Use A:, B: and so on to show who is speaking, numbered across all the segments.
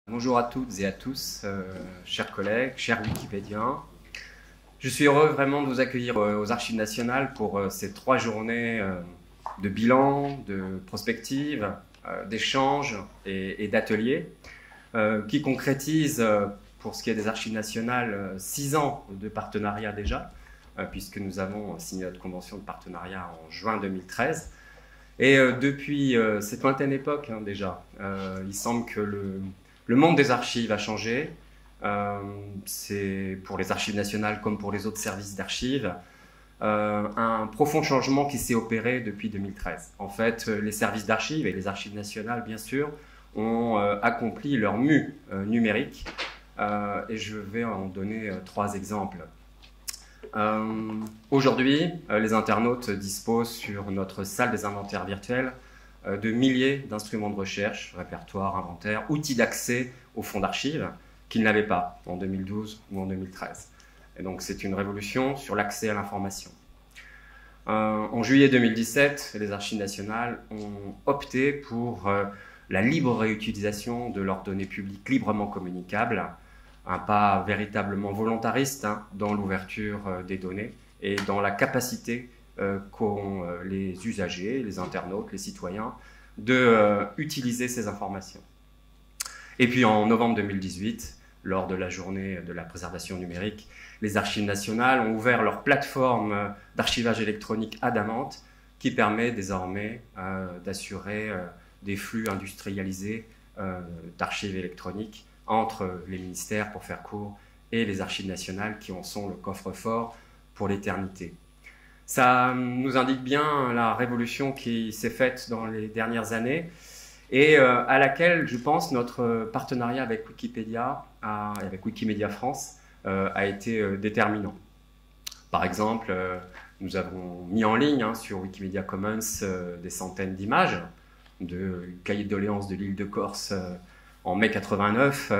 A: Bonjour à toutes et à tous, chers collègues, chers Wikipédiens. Je suis heureux vraiment de vous accueillir aux Archives nationales pour ces 3 journées de bilan, de prospective, d'échanges et d'ateliers qui concrétisent, pour ce qui est des Archives nationales, 6 ans de partenariat déjà, puisque nous avons signé notre convention de partenariat en juin 2013. Et depuis cette lointaine époque déjà, il semble que le monde des archives a changé. C'est pour les archives nationales comme pour les autres services d'archives un profond changement qui s'est opéré depuis 2013. En fait, les services d'archives et les archives nationales, bien sûr, ont accompli leur mue numérique. Et je vais en donner 3 exemples. Aujourd'hui, les internautes disposent sur notre salle des inventaires virtuels de milliers d'instruments de recherche, répertoires, inventaires, outils d'accès aux fonds d'archives qu'ils n'avaient pas en 2012 ou en 2013. Et donc c'est une révolution sur l'accès à l'information. En juillet 2017, les Archives nationales ont opté pour la libre réutilisation de leurs données publiques librement communicables, un pas véritablement volontariste dans l'ouverture des données et dans la capacité qu'ont les usagers, les internautes, les citoyens, de utiliser ces informations. Et puis en novembre 2018, lors de la journée de la préservation numérique, les Archives nationales ont ouvert leur plateforme d'archivage électronique Adamant, qui permet désormais d'assurer des flux industrialisés d'archives électroniques entre les ministères, pour faire court, et les Archives nationales qui en sont le coffre-fort pour l'éternité. Ça nous indique bien la révolution qui s'est faite dans les dernières années et à laquelle, je pense, notre partenariat avec Wikipédia, avec Wikimedia France, a été déterminant. Par exemple, nous avons mis en ligne sur Wikimedia Commons des centaines d'images de cahiers de doléances de l'île de Corse en mai 89,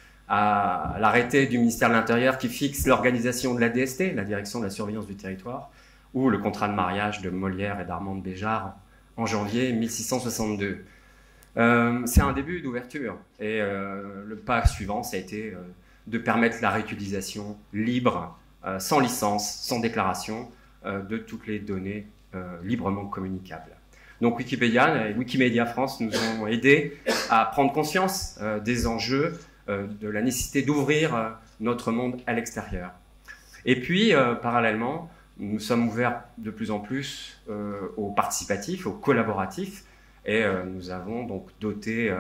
A: à l'arrêté du ministère de l'Intérieur qui fixe l'organisation de la DST, la Direction de la surveillance du territoire, ou le contrat de mariage de Molière et d'Armande Béjart en janvier 1662. C'est un début d'ouverture, et le pas suivant, ça a été de permettre la réutilisation libre, sans licence, sans déclaration, de toutes les données librement communicables. Donc Wikipédia et Wikimedia France nous ont aidés à prendre conscience des enjeux, de la nécessité d'ouvrir notre monde à l'extérieur. Et puis, parallèlement, nous sommes ouverts de plus en plus au participatif, au collaboratif, et nous avons donc doté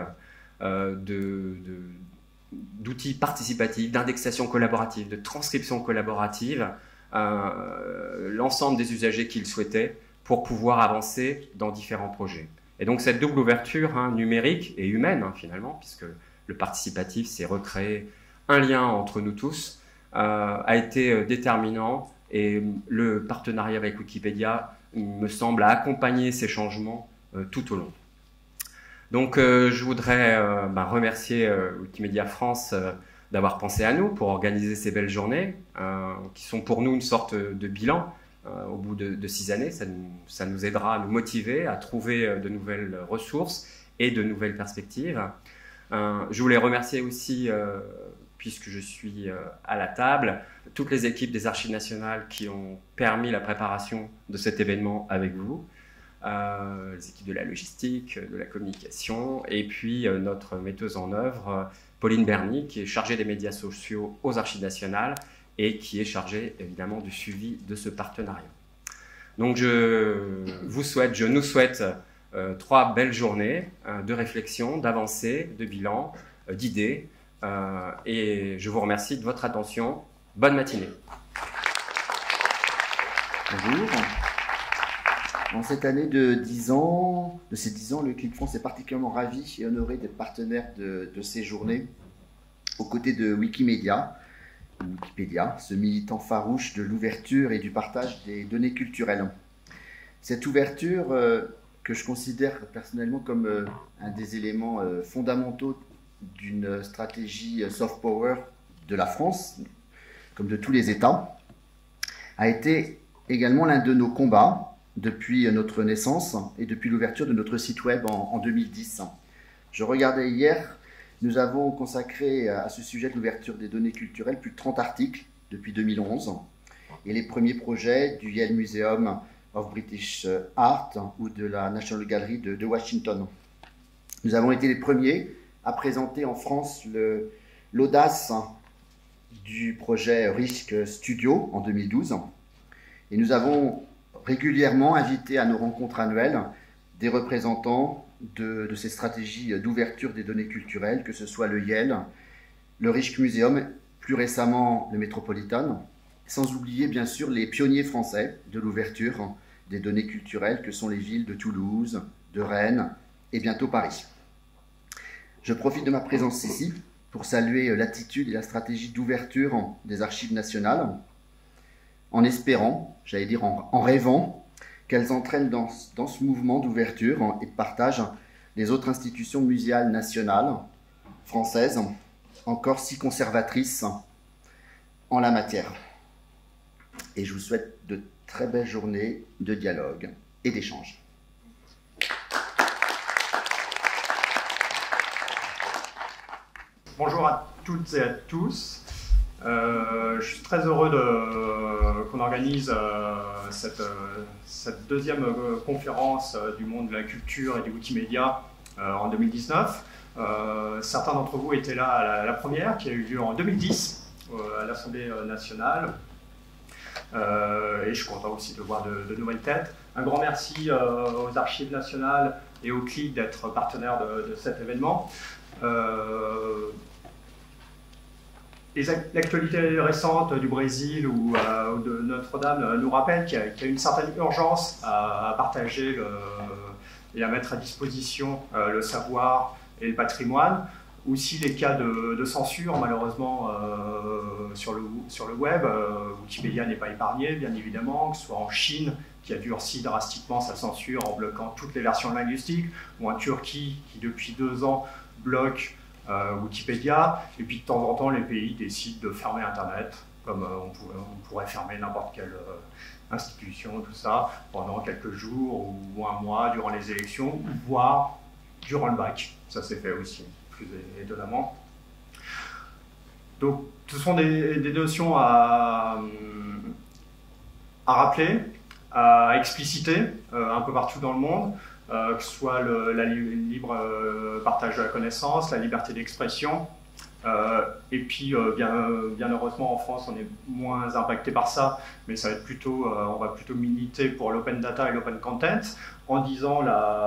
A: d'outils participatifs, d'indexation collaborative, de transcription collaborative, l'ensemble des usagers qui le souhaitaient, pour pouvoir avancer dans différents projets. Et donc cette double ouverture numérique et humaine, finalement, puisque le participatif, c'est recréer un lien entre nous tous, a été déterminant, et le partenariat avec Wikipédia me semble accompagner ces changements tout au long. Donc je voudrais remercier Wikimedia France d'avoir pensé à nous pour organiser ces belles journées, qui sont pour nous une sorte de bilan. Au bout de 6 années, ça nous aidera à nous motiver, à trouver de nouvelles ressources et de nouvelles perspectives. Je voulais remercier aussi, puisque je suis à la table, toutes les équipes des Archives nationales qui ont permis la préparation de cet événement avec vous, les équipes de la logistique, de la communication, et puis notre metteuse en œuvre, Pauline Berny, qui est chargée des médias sociaux aux Archives nationales, et qui est chargé évidemment du suivi de ce partenariat. Donc je nous souhaite 3 belles journées de réflexion, d'avancée, de bilan, d'idées, et je vous remercie de votre attention. Bonne matinée.
B: Bonjour. Dans cette année de 10 ans, ces 10 ans, le CLIP France est particulièrement ravi et honoré d'être partenaire de ces journées aux côtés de Wikipédia, ce militant farouche de l'ouverture et du partage des données culturelles. Cette ouverture, que je considère personnellement comme un des éléments fondamentaux d'une stratégie soft power de la France, comme de tous les États, a été également l'un de nos combats depuis notre naissance et depuis l'ouverture de notre site web en 2010. Je regardais hier Nous avons consacré à ce sujet de l'ouverture des données culturelles plus de 30 articles depuis 2011 et les premiers projets du Yale Museum of British Art ou de la National Gallery de Washington. Nous avons été les premiers à présenter en France l'audace du projet Risk Studio en 2012 et nous avons régulièrement invité à nos rencontres annuelles des représentants de ces stratégies d'ouverture des données culturelles, que ce soit le Yale, le Rijksmuseum, plus récemment le Metropolitan, sans oublier bien sûr les pionniers français de l'ouverture des données culturelles que sont les villes de Toulouse, de Rennes et bientôt Paris. Je profite de ma présence ici pour saluer l'attitude et la stratégie d'ouverture des archives nationales, en espérant, j'allais dire en rêvant, qu'elles entraînent dans ce mouvement d'ouverture et de partage les autres institutions muséales nationales, françaises, encore si conservatrices en la matière. Et je vous souhaite de très belles journées de dialogue et d'échange.
C: Bonjour à toutes et à tous. Je suis très heureux qu'on organise cette deuxième conférence du monde de la culture et du Wikimedia en 2019. Certains d'entre vous étaient là à la première qui a eu lieu en 2010 à l'Assemblée nationale. Et je suis content aussi de voir de nouvelles têtes. Un grand merci aux Archives nationales et au CLIC d'être partenaires de cet événement. L'actualité récente du Brésil ou de Notre-Dame nous rappelle qu'il y a une certaine urgence à partager et à mettre à disposition le savoir et le patrimoine. Aussi les cas de censure, malheureusement, sur le web. Wikipédia n'est pas épargné, bien évidemment, que ce soit en Chine, qui a durci drastiquement sa censure en bloquant toutes les versions linguistiques, ou en Turquie, qui depuis 2 ans bloque Wikipédia, et puis de temps en temps les pays décident de fermer Internet, comme on pourrait fermer n'importe quelle institution, tout ça, pendant quelques jours ou un mois durant les élections, voire durant le bac. Ça s'est fait aussi, plus étonnamment. Donc ce sont des notions à rappeler, à expliciter un peu partout dans le monde. Que ce soit le libre partage de la connaissance, la liberté d'expression. Et puis, bien heureusement, en France, on est moins impacté par ça, mais ça va être plutôt, on va plutôt militer pour l'open data et l'open content, en disant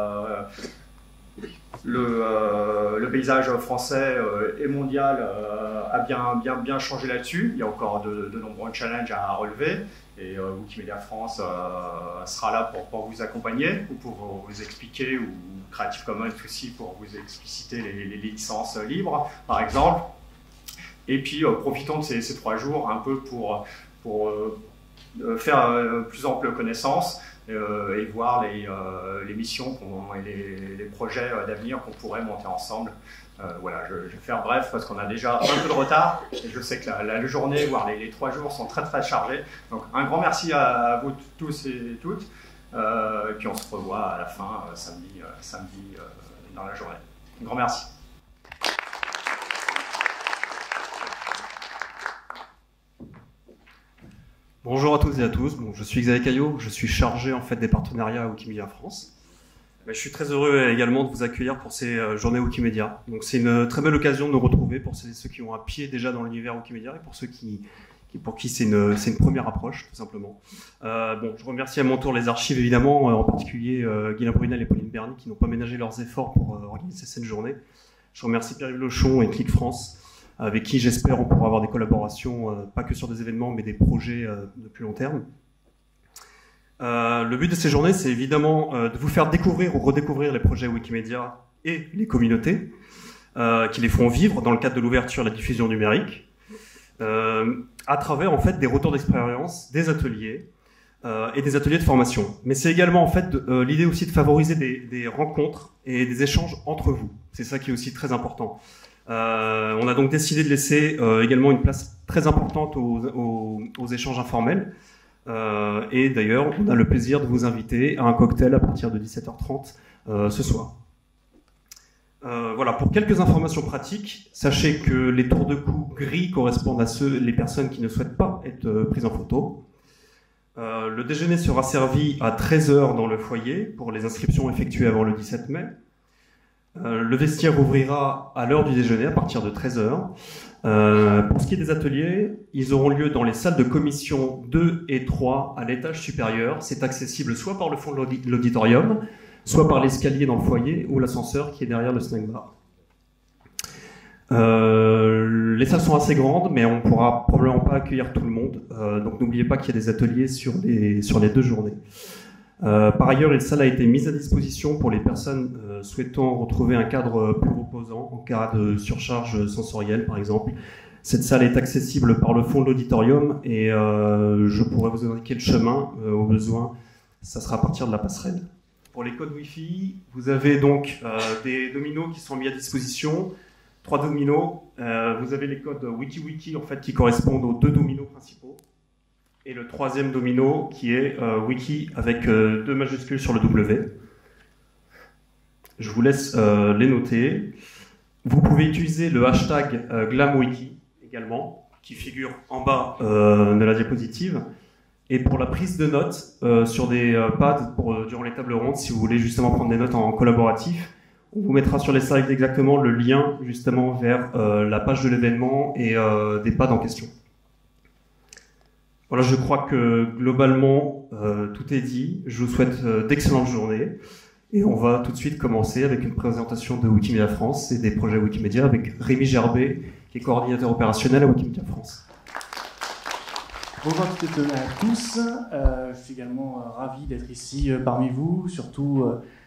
C: le paysage français et mondial a bien changé là-dessus. Il y a encore de nombreux challenges à relever. Et Wikimedia France sera là pour vous accompagner ou pour vous expliquer, ou Creative Commons aussi pour vous expliciter les licences libres, par exemple. Et puis profitons de ces 3 jours un peu pour faire plus ample connaissance et voir les missions et les projets d'avenir qu'on pourrait monter ensemble. Voilà, je vais faire bref parce qu'on a déjà un peu de retard et je sais que la journée, voire les 3 jours sont très chargés. Donc un grand merci à vous tous et toutes. Et puis on se revoit à la fin, samedi dans la journée. Un grand merci.
D: Bonjour à toutes et à tous. Bon, je suis Xavier Caillot, je suis chargé en fait des partenariats à Wikimedia France. Je suis très heureux également de vous accueillir pour ces journées Wikimedia. Donc c'est une très belle occasion de nous retrouver pour ceux qui ont un pied déjà dans l'univers Wikimedia et pour ceux pour qui c'est une première approche tout simplement. Je remercie à mon tour les archives évidemment, en particulier Guylain Brunel et Pauline Berny qui n'ont pas ménagé leurs efforts pour organiser cette journée. Je remercie Pierre-Yves Lochon et CLIC France, avec qui j'espère on pourra avoir des collaborations, pas que sur des événements, mais des projets de plus long terme. Le but de ces journées, c'est évidemment de vous faire découvrir ou redécouvrir les projets Wikimedia et les communautés qui les font vivre dans le cadre de l'ouverture et de la diffusion numérique, à travers en fait des retours d'expérience, des ateliers et des ateliers de formation. Mais c'est également en fait l'idée aussi de favoriser des rencontres et des échanges entre vous. C'est ça qui est aussi très important. On a donc décidé de laisser également une place très importante aux échanges informels. Et d'ailleurs, on a le plaisir de vous inviter à un cocktail à partir de 17h30 ce soir. Voilà, pour quelques informations pratiques, sachez que les tours de cou gris correspondent à les personnes qui ne souhaitent pas être prises en photo. Le déjeuner sera servi à 13 h dans le foyer pour les inscriptions effectuées avant le 17 mai. Le vestiaire ouvrira à l'heure du déjeuner à partir de 13 h. Pour ce qui est des ateliers, ils auront lieu dans les salles de commission 2 et 3 à l'étage supérieur. C'est accessible soit par le fond de l'auditorium, soit par l'escalier dans le foyer ou l'ascenseur qui est derrière le snack bar. Les salles sont assez grandes, mais on pourra probablement pas accueillir tout le monde. Donc n'oubliez pas qu'il y a des ateliers sur les 2 journées. Par ailleurs, une salle a été mise à disposition pour les personnes souhaitant retrouver un cadre plus reposant en cas de surcharge sensorielle, par exemple. Cette salle est accessible par le fond de l'auditorium et je pourrais vous indiquer le chemin au besoin. Ça sera à partir de la passerelle. Pour les codes Wi-Fi, vous avez donc des dominos qui sont mis à disposition. 3 dominos. Vous avez les codes WikiWiki en fait, qui correspondent aux 2 dominos principaux. Et le 3e domino qui est Wiki avec 2 majuscules sur le W. Je vous laisse les noter. Vous pouvez utiliser le hashtag GlamWiki également, qui figure en bas de la diapositive. Et pour la prise de notes sur des pads durant les tables rondes, si vous voulez justement prendre des notes en collaboratif, on vous mettra sur les slides exactement le lien justement vers la page de l'événement et des pads en question. Voilà, je crois que globalement tout est dit. Je vous souhaite d'excellentes journées et on va tout de suite commencer avec une présentation de Wikimedia France et des projets Wikimedia avec Rémi Gerbet, qui est coordinateur opérationnel à Wikimedia France.
E: Bonjour à toutes et à tous, je suis également ravi d'être ici parmi vous, surtout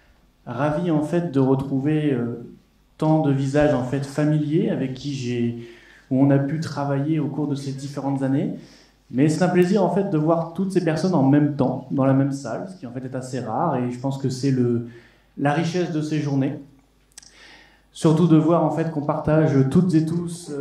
E: ravi en fait de retrouver tant de visages en fait familiers avec qui où on a pu travailler au cours de ces différentes années. Mais c'est un plaisir en fait de voir toutes ces personnes en même temps, dans la même salle, ce qui en fait est assez rare et je pense que c'est la richesse de ces journées. Surtout de voir en fait qu'on partage toutes et tous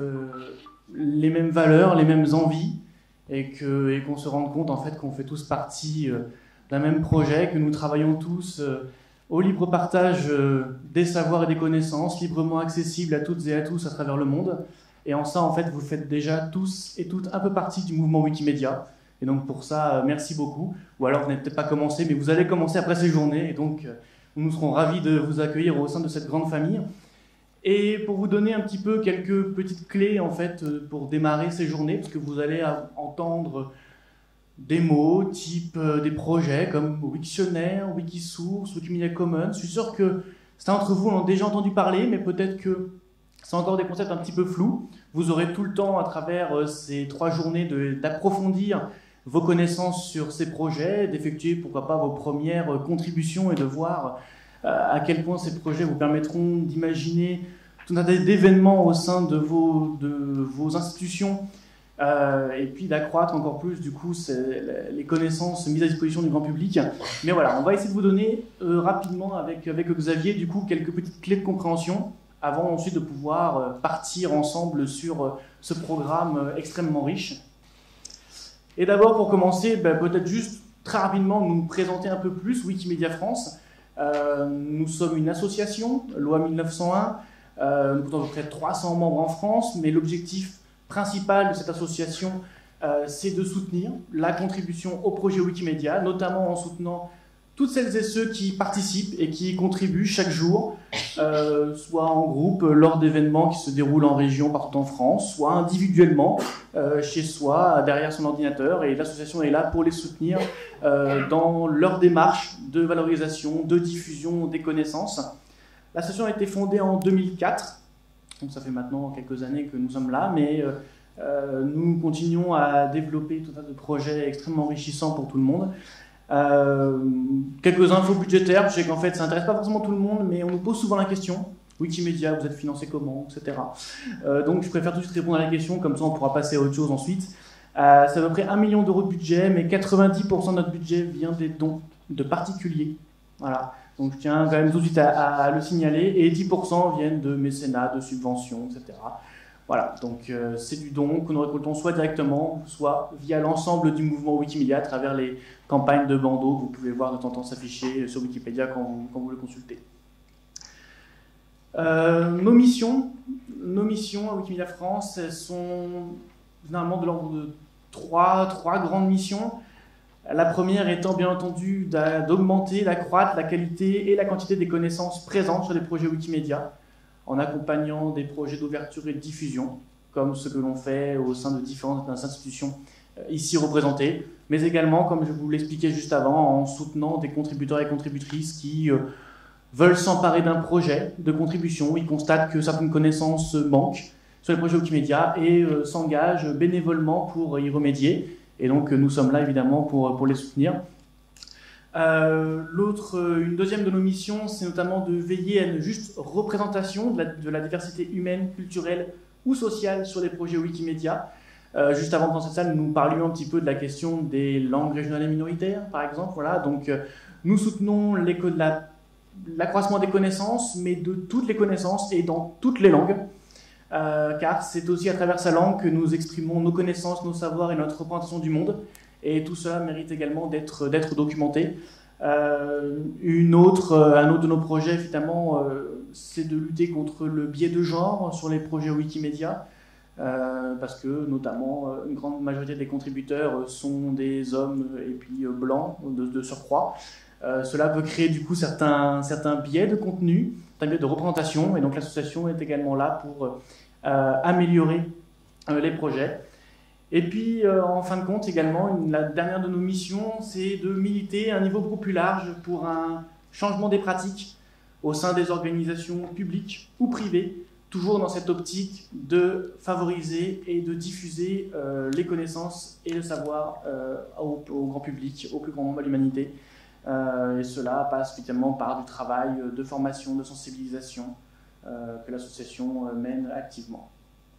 E: les mêmes valeurs, les mêmes envies et qu'on se rende compte en fait qu'on fait tous partie d'un même projet, que nous travaillons tous au libre partage des savoirs et des connaissances, librement accessibles à toutes et à tous à travers le monde. Et en ça, en fait, vous faites déjà tous et toutes un peu partie du mouvement Wikimedia. Et donc pour ça, merci beaucoup. Ou alors vous n'avez peut-être pas commencé, mais vous allez commencer après ces journées. Et donc nous serons ravis de vous accueillir au sein de cette grande famille. Et pour vous donner un petit peu quelques petites clés en fait pour démarrer ces journées, parce que vous allez entendre des mots type des projets comme Wiktionnaire, Wikisource, Wikimedia Commons. Je suis sûr que certains d'entre vous en ont déjà entendu parler, mais peut-être que c'est encore des concepts un petit peu flous. Vous aurez tout le temps, à travers ces 3 journées, d'approfondir vos connaissances sur ces projets, d'effectuer, pourquoi pas, vos premières contributions et de voir à quel point ces projets vous permettront d'imaginer tout un tas d'événements au sein de vos institutions et puis d'accroître encore plus, du coup, les connaissances mises à disposition du grand public. Mais voilà, on va essayer de vous donner rapidement, avec Xavier, du coup, quelques petites clés de compréhension avant ensuite de pouvoir partir ensemble sur ce programme extrêmement riche. Et d'abord, pour commencer, peut-être juste très rapidement nous présenter un peu plus Wikimedia France. Nous sommes une association, loi 1901, nous comptons à peu près 300 membres en France, mais l'objectif principal de cette association, c'est de soutenir la contribution au projet Wikimedia, notamment en soutenant toutes celles et ceux qui participent et qui y contribuent chaque jour, soit en groupe lors d'événements qui se déroulent en région partout en France, soit individuellement chez soi, derrière son ordinateur. Et l'association est là pour les soutenir dans leur démarche de valorisation, de diffusion des connaissances. L'association a été fondée en 2004, donc ça fait maintenant quelques années que nous sommes là, mais nous continuons à développer tout un tas de projets extrêmement enrichissants pour tout le monde. Quelques infos budgétaires, je sais qu'en fait ça n'intéresse pas forcément tout le monde, mais on nous pose souvent la question, Wikimedia, vous êtes financé comment, etc. Donc je préfère tout de suite répondre à la question, comme ça on pourra passer à autre chose ensuite. C'est à peu près 1 million d'euros de budget, mais 90% de notre budget vient des dons de particuliers. Voilà. Donc je tiens quand même tout de suite à le signaler, et 10% viennent de mécénat, de subventions, etc. Voilà, donc c'est du don que nous récoltons soit directement, soit via l'ensemble du mouvement Wikimedia à travers les campagnes de bandeaux que vous pouvez voir de temps en temps s'afficher sur Wikipédia quand vous le consultez. Nos missions à Wikimedia France, elles sont généralement de l'ordre de trois grandes missions. La première étant bien entendu d'augmenter, d'accroître la qualité et la quantité des connaissances présentes sur les projets Wikimedia, en accompagnant des projets d'ouverture et de diffusion, comme ce que l'on fait au sein de différentes institutions ici représentées, mais également, comme je vous l'expliquais juste avant, en soutenant des contributeurs et contributrices qui veulent s'emparer d'un projet de contribution. Ils constatent que certaines connaissances manquent sur les projets Wikimedia et s'engagent bénévolement pour y remédier. Et donc nous sommes là évidemment pour les soutenir. Une deuxième de nos missions, c'est notamment de veiller à une juste représentation de la diversité humaine, culturelle ou sociale sur les projets Wikimedia. Juste avant dans cette salle, nous parlions un petit peu de la question des langues régionales et minoritaires, par exemple. Voilà, donc nous soutenons l'accroissement des connaissances, mais de toutes les connaissances et dans toutes les langues, car c'est aussi à travers sa langue que nous exprimons nos connaissances, nos savoirs et notre représentation du monde, et tout cela mérite également d'être documenté. Un autre de nos projets, finalement, c'est de lutter contre le biais de genre sur les projets Wikimedia, parce que notamment une grande majorité des contributeurs sont des hommes et puis blancs de surcroît. Cela peut créer du coup certains biais de contenu, certains biais de représentation, et donc l'association est également là pour améliorer les projets. Et puis en fin de compte également, la dernière de nos missions, c'est de militer à un niveau beaucoup plus large pour un changement des pratiques au sein des organisations publiques ou privées, toujours dans cette optique de favoriser et de diffuser les connaissances et le savoir au grand public, au plus grand nombre de l'humanité. Et cela passe finalement par du travail de formation, de sensibilisation que l'association mène activement.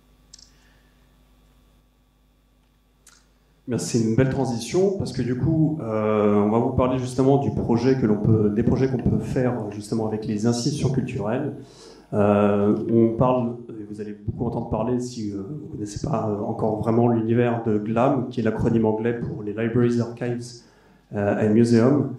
D: C'est une belle transition parce que du coup, on va vous parler justement des projets qu'on peut faire justement avec les institutions culturelles. On parle, vous allez beaucoup entendre parler si vous ne connaissez pas encore vraiment l'univers de GLAM, qui est l'acronyme anglais pour les Libraries, Archives and Museum.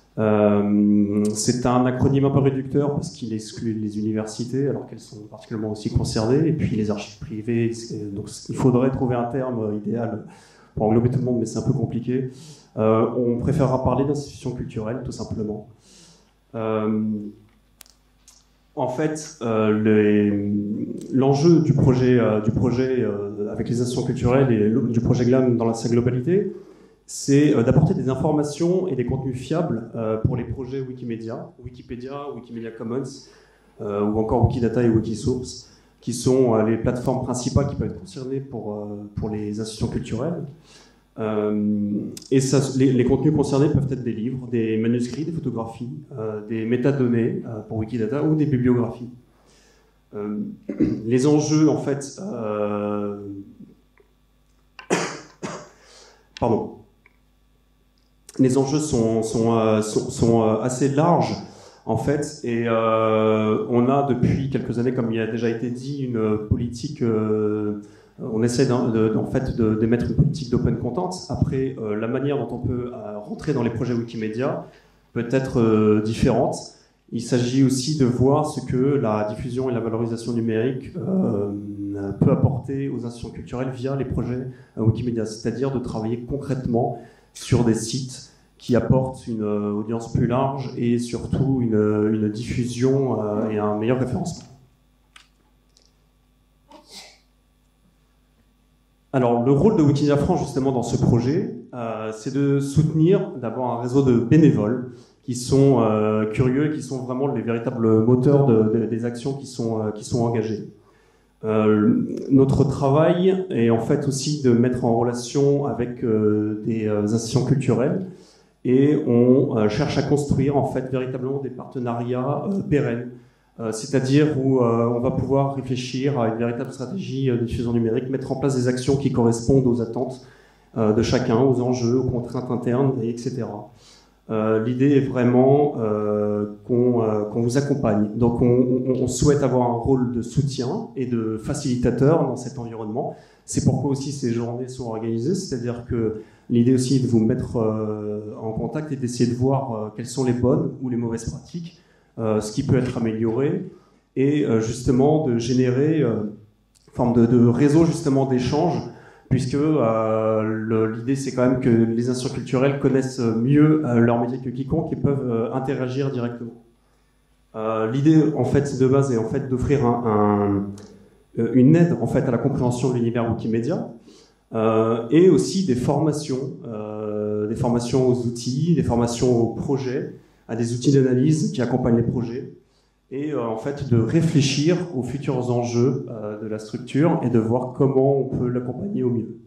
D: C'est un acronyme un peu réducteur parce qu'il exclut les universités alors qu'elles sont particulièrement aussi concernées, et puis les archives privées. Donc il faudrait trouver un terme idéal pour englober tout le monde, mais c'est un peu compliqué. On préférera parler d'institutions culturelles, tout simplement. En fait, l'enjeu du projet avec les institutions culturelles et du projet GLAM dans sa globalité, c'est d'apporter des informations et des contenus fiables pour les projets Wikimedia, Wikimedia Commons, ou encore Wikidata et Wikisource, qui sont les plateformes principales qui peuvent être concernées pour les institutions culturelles. Et les contenus concernés peuvent être des livres, des manuscrits, des photographies, des métadonnées pour Wikidata ou des bibliographies. Les enjeux, en fait, les enjeux sont assez larges, en fait, et on a depuis quelques années, comme il a déjà été dit, une politique. On essaie d'émettre une politique d'open content. Après, la manière dont on peut rentrer dans les projets Wikimedia peut être différente. Il s'agit aussi de voir ce que la diffusion et la valorisation numérique peut apporter aux institutions culturelles via les projets Wikimedia, c'est-à-dire de travailler concrètement sur des sites qui apportent une audience plus large et surtout une diffusion et un meilleur référencement. Alors, le rôle de Wikimedia France, justement, dans ce projet, c'est de soutenir d'abord un réseau de bénévoles qui sont curieux et qui sont vraiment les véritables moteurs des actions qui sont engagées. Notre travail est en fait aussi de mettre en relation avec des institutions culturelles, et on cherche à construire en fait véritablement des partenariats pérennes. C'est-à-dire où on va pouvoir réfléchir à une véritable stratégie de diffusion numérique, mettre en place des actions qui correspondent aux attentes de chacun, aux enjeux, aux contraintes internes, etc. L'idée est vraiment qu'on vous accompagne. Donc on souhaite avoir un rôle de soutien et de facilitateur dans cet environnement. C'est pourquoi aussi ces journées sont organisées, c'est-à-dire que l'idée aussi est de vous mettre en contact et d'essayer de voir quelles sont les bonnes ou les mauvaises pratiques, ce qui peut être amélioré, et justement de générer une forme de réseau justement d'échange, puisque l'idée c'est quand même que les institutions culturelles connaissent mieux leur métier que quiconque et peuvent interagir directement. L'idée en fait de base est en fait d'offrir une aide en fait à la compréhension de l'univers Wikimedia et aussi des formations aux outils, des formations aux projets, à des outils d'analyse qui accompagnent les projets, et en fait de réfléchir aux futurs enjeux de la structure et de voir comment on peut l'accompagner au mieux.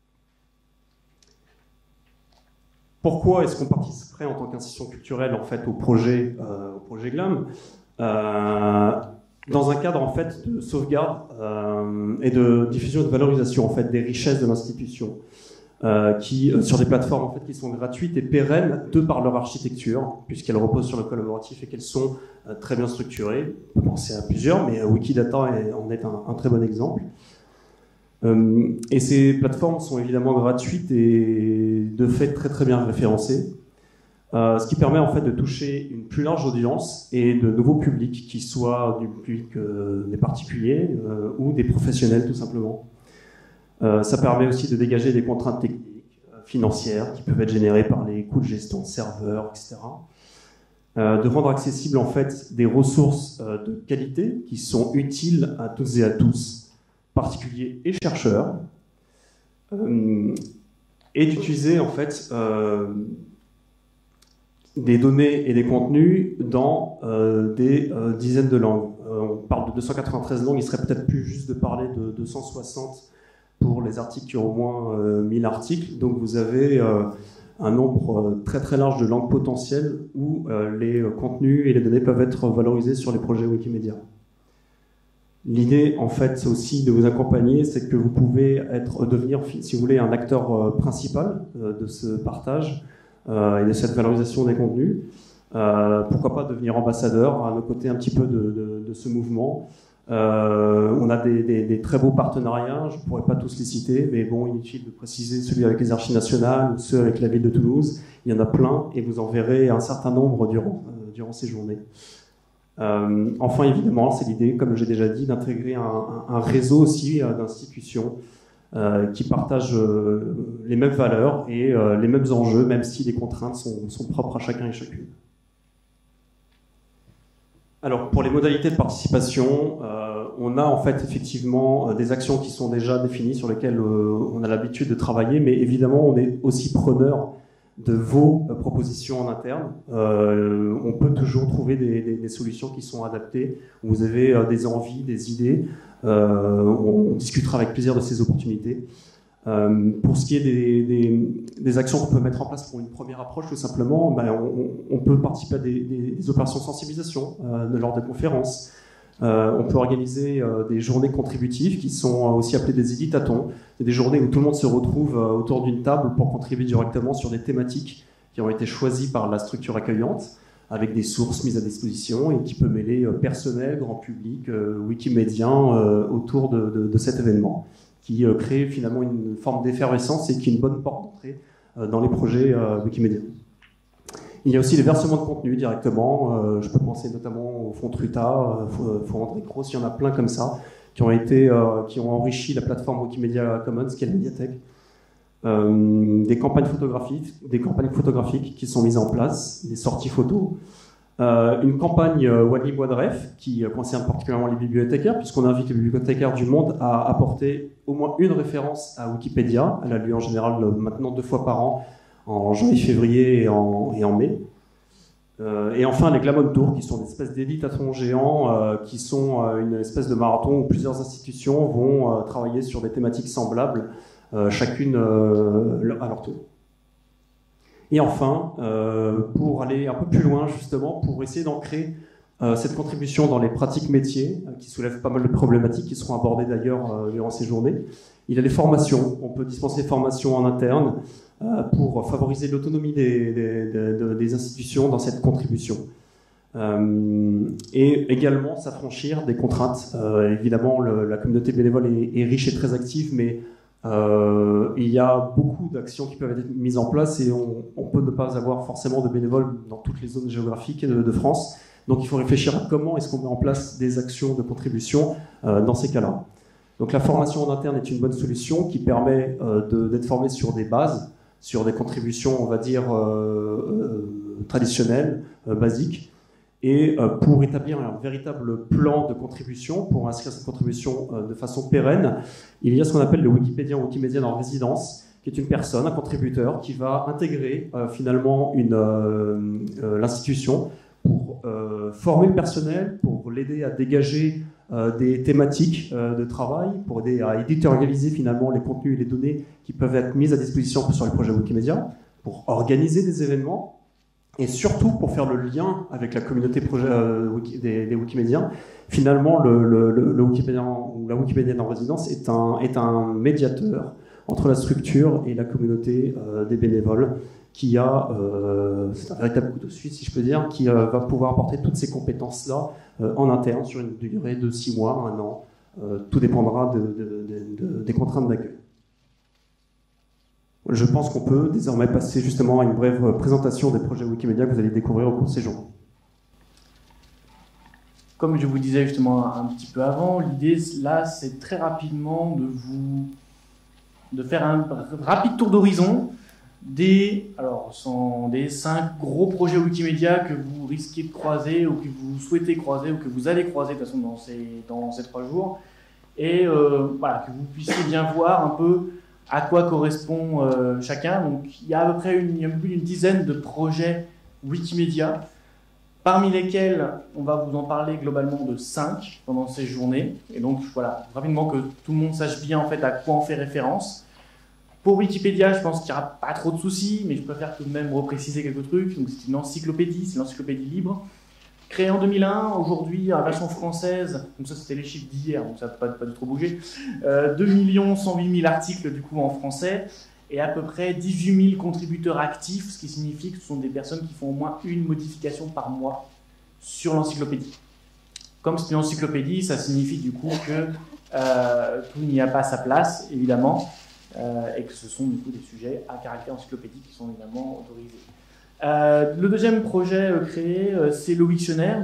D: Pourquoi est-ce qu'on participerait en tant qu'institution culturelle en fait au projet GLAM dans un cadre en fait de sauvegarde et de diffusion et de valorisation en fait des richesses de l'institution, sur des plateformes en fait qui sont gratuites et pérennes de par leur architecture, puisqu'elles reposent sur le collaboratif et qu'elles sont très bien structurées. On peut penser à plusieurs, mais Wikidata en est un très bon exemple. Et ces plateformes sont évidemment gratuites et de fait très très bien référencées, ce qui permet en fait de toucher une plus large audience et de nouveaux publics, qui soient du public des particuliers ou des professionnels tout simplement. Ça permet aussi de dégager des contraintes techniques, financières, qui peuvent être générées par les coûts de gestion de serveurs, etc. De rendre accessibles en fait des ressources de qualité qui sont utiles à toutes et à tous, particuliers et chercheurs, et d'utiliser en fait des données et des contenus dans des dizaines de langues. On parle de 293 langues, il serait peut-être plus juste de parler de 260 pour les articles qui ont au moins 1000 articles. Donc vous avez un nombre très très large de langues potentielles où les contenus et les données peuvent être valorisés sur les projets Wikimedia. L'idée, en fait, aussi de vous accompagner, c'est que vous pouvez devenir, si vous voulez, un acteur principal de ce partage et de cette valorisation des contenus. Pourquoi pas devenir ambassadeur à nos côtés un petit peu de ce mouvement. On a des très beaux partenariats, je ne pourrais pas tous les citer, mais bon, inutile de préciser celui avec les Archives nationales ou ceux avec la ville de Toulouse. Il y en a plein et vous en verrez un certain nombre durant ces journées. Enfin, évidemment, c'est l'idée, comme j'ai déjà dit, d'intégrer un réseau aussi d'institutions qui partagent les mêmes valeurs et les mêmes enjeux, même si les contraintes sont propres à chacun et chacune. Alors, pour les modalités de participation, on a en fait effectivement des actions qui sont déjà définies, sur lesquelles on a l'habitude de travailler, mais évidemment, on est aussi preneur de vos propositions en interne. On peut toujours trouver des solutions qui sont adaptées. Vous avez des envies, des idées. On discutera avec plaisir de ces opportunités. Pour ce qui est des actions qu'on peut mettre en place pour une première approche, tout simplement, on peut participer à des opérations de sensibilisation lors des conférences. On peut organiser des journées contributives qui sont aussi appelées des éditatons. C'est des journées où tout le monde se retrouve autour d'une table pour contribuer directement sur des thématiques qui ont été choisies par la structure accueillante, avec des sources mises à disposition et qui peut mêler personnel, grand public, wikimédien autour de cet événement, qui crée finalement une forme d'effervescence et qui est une bonne porte d'entrée dans les projets Wikimédia. Il y a aussi les versements de contenu directement. Je peux penser notamment au fonds Truta, fonds André Gross, il y en a plein comme ça, qui ont enrichi la plateforme Wikimedia Commons, qui est la médiathèque. Des campagnes photographiques qui sont mises en place, des sorties photos. Une campagne Wally Boisdref qui concerne particulièrement les bibliothécaires, puisqu'on invite les bibliothécaires du monde à apporter au moins une référence à Wikipédia. Elle a lieu en général maintenant 2 fois par an, en janvier, février et en mai. Et enfin, les Glamon Tours, qui sont des espèces d'éditatons géants, qui sont une espèce de marathon où plusieurs institutions vont travailler sur des thématiques semblables, chacune à leur tour. Et enfin, pour aller un peu plus loin, justement, pour essayer d'ancrer cette contribution dans les pratiques métiers, qui soulèvent pas mal de problématiques, qui seront abordées d'ailleurs durant ces journées, il y a les formations. On peut dispenser des formations en interne pour favoriser l'autonomie des institutions dans cette contribution. Et également s'affranchir des contraintes. Évidemment, la communauté bénévole est riche et très active, mais il y a beaucoup d'actions qui peuvent être mises en place et on peut ne pas avoir forcément de bénévoles dans toutes les zones géographiques de France.
F: Donc il faut réfléchir à comment est-ce qu'on met en place des actions de contribution dans ces cas-là. Donc la formation en interne est une bonne solution qui permet d'être formé sur des bases, sur des contributions, on va dire, traditionnelles, basiques. Et pour établir un véritable plan de contribution, pour inscrire cette contribution de façon pérenne, il y a ce qu'on appelle le Wikipédien ou Wikimédien en résidence, qui est une personne, un contributeur, qui va intégrer finalement l'institution pour former le personnel, pour l'aider à dégager des thématiques de travail, pour aider à éditorialiser finalement les contenus et les données qui peuvent être mises à disposition sur les projets Wikimédia, pour organiser des événements, et surtout pour faire le lien avec la communauté des Wikimédiens. Finalement, le Wikipédien ou la Wikipédienne en résidence est un médiateur entre la structure et la communauté des bénévoles qui a, c'est un véritable couteau suisse si je peux dire, qui va pouvoir apporter toutes ces compétences-là en interne sur une durée de 6 mois, 1 an. Tout dépendra des contraintes d'accueil. Je pense qu'on peut désormais passer justement à une brève présentation des projets Wikimédia que vous allez découvrir au cours de ces jours.
E: Comme je vous disais justement un petit peu avant, l'idée là c'est très rapidement de faire un rapide tour d'horizon des 5 gros projets Wikimédia que vous risquez de croiser ou que vous souhaitez croiser ou que vous allez croiser de toute façon dans ces 3 jours, et voilà, que vous puissiez bien voir un peu à quoi correspond chacun. Donc il y a à peu près un peu plus d'une dizaine de projets Wikimédia, parmi lesquels on va vous en parler globalement de 5 pendant ces journées. Et donc voilà, rapidement que tout le monde sache bien en fait à quoi on fait référence. Pour Wikipédia, je pense qu'il n'y aura pas trop de soucis, mais je préfère tout de même repréciser quelques trucs. Donc c'est une encyclopédie, c'est l'encyclopédie libre. Créée en 2001, aujourd'hui, en version française, donc ça c'était les chiffres d'hier, donc ça n'a pas du tout bougé, 2 108 000 articles du coup en français, et à peu près 18 000 contributeurs actifs, ce qui signifie que ce sont des personnes qui font au moins une modification par mois sur l'encyclopédie. Comme c'est une encyclopédie, ça signifie du coup que tout n'y a pas sa place, évidemment, et que ce sont du coup des sujets à caractère encyclopédique qui sont évidemment autorisés. Le deuxième projet créé, c'est le dictionnaire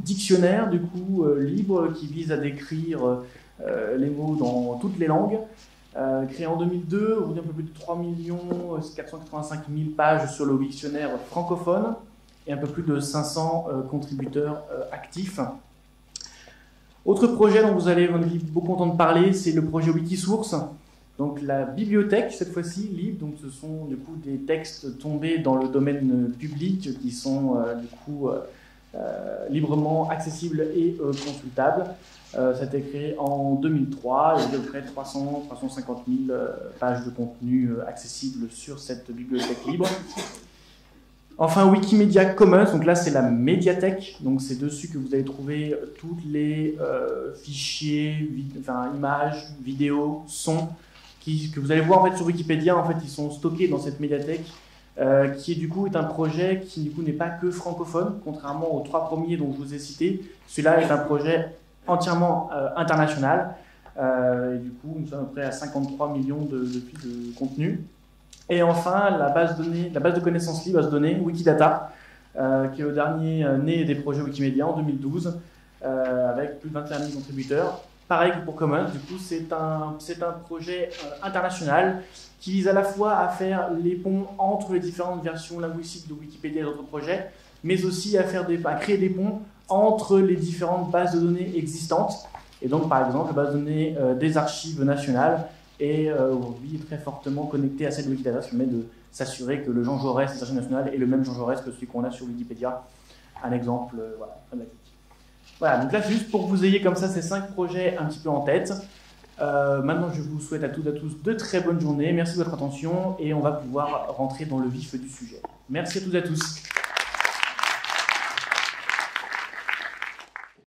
E: libre qui vise à décrire les mots dans toutes les langues. Créé en 2002, aujourd'hui un peu plus de 3 485 000 pages sur le dictionnaire francophone et un peu plus de 500 contributeurs actifs. Autre projet dont vous allez beaucoup entendre parler, c'est le projet Wikisource. Donc la bibliothèque, cette fois-ci, libre, donc ce sont du coup des textes tombés dans le domaine public qui sont du coup librement accessibles et consultables. Ça a été créé en 2003, il y a à peu près 350 000 pages de contenu accessibles sur cette bibliothèque libre. Enfin, Wikimedia Commons, donc là c'est la médiathèque, donc c'est dessus que vous allez trouver tous les fichiers, images, vidéos, sons, que vous allez voir en fait sur Wikipédia. En fait, ils sont stockés dans cette médiathèque, qui du coup est un projet qui du coup n'est pas que francophone, contrairement aux 3 premiers dont je vous ai cités. Celui-là est un projet entièrement international. Et du coup, nous sommes à peu près à 53 millions de contenu. Et enfin, la base de connaissances libres, base de données, Wikidata, qui est le dernier né des projets Wikimédia en 2012, avec plus de 21 000 contributeurs. Pareil que pour Commons, du coup, c'est un projet international qui vise à la fois à faire les ponts entre les différentes versions linguistiques de Wikipédia et d'autres projets, mais aussi à créer des ponts entre les différentes bases de données existantes. Et donc, par exemple, la base de données des archives nationales est aujourd'hui très fortement connectée à celle de Wikidata, ce qui permet de s'assurer que le Jean Jaurès des archives nationales est le même Jean Jaurès que celui qu'on a sur Wikipédia. Un exemple dramatique. Voilà, donc là, c'est juste pour que vous ayez comme ça ces 5 projets un petit peu en tête. Maintenant, je vous souhaite à toutes et à tous de très bonnes journées. Merci de votre attention et on va pouvoir rentrer dans le vif du sujet. Merci à toutes et à tous.